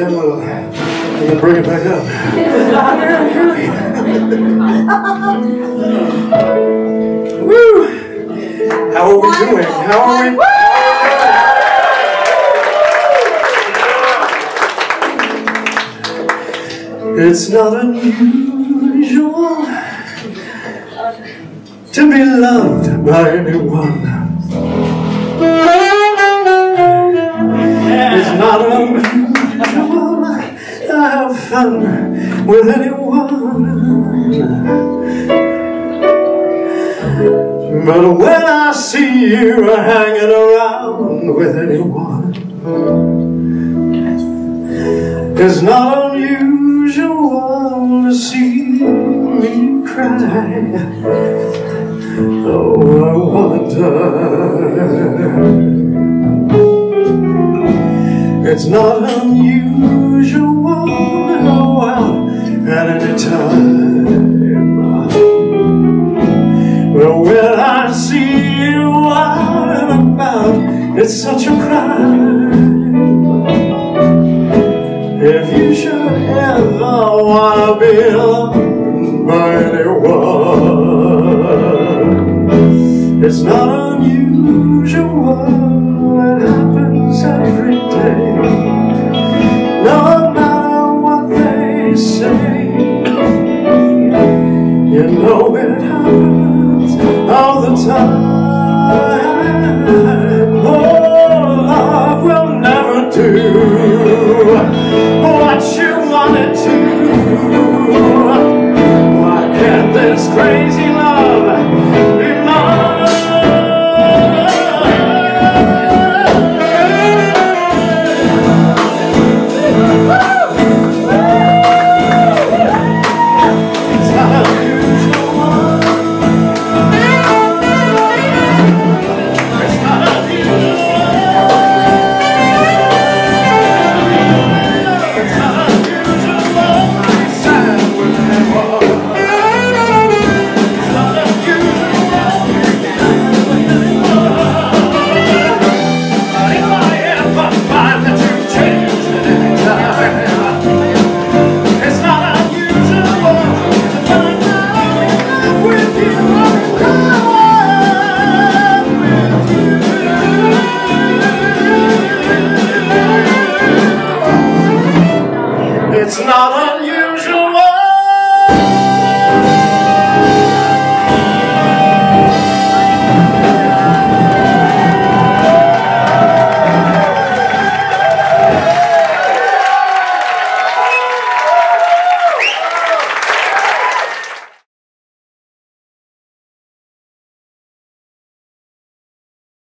again, we'll bring it back up. Woo! How are we doing? How are we? It's not unusual to be loved by anyone. It's not unusual to have fun with anyone. But when I see you hanging around with anyone, it's not unusual to see me cry. Oh, I wanna die. It's not unusual to go out at any time. Well, when I see you out and about, it's such a crime. If you should ever wanna be loved by anyone, it's not unusual, it happens every day. No matter what they say, you know it happens all the time. Oh, love will never do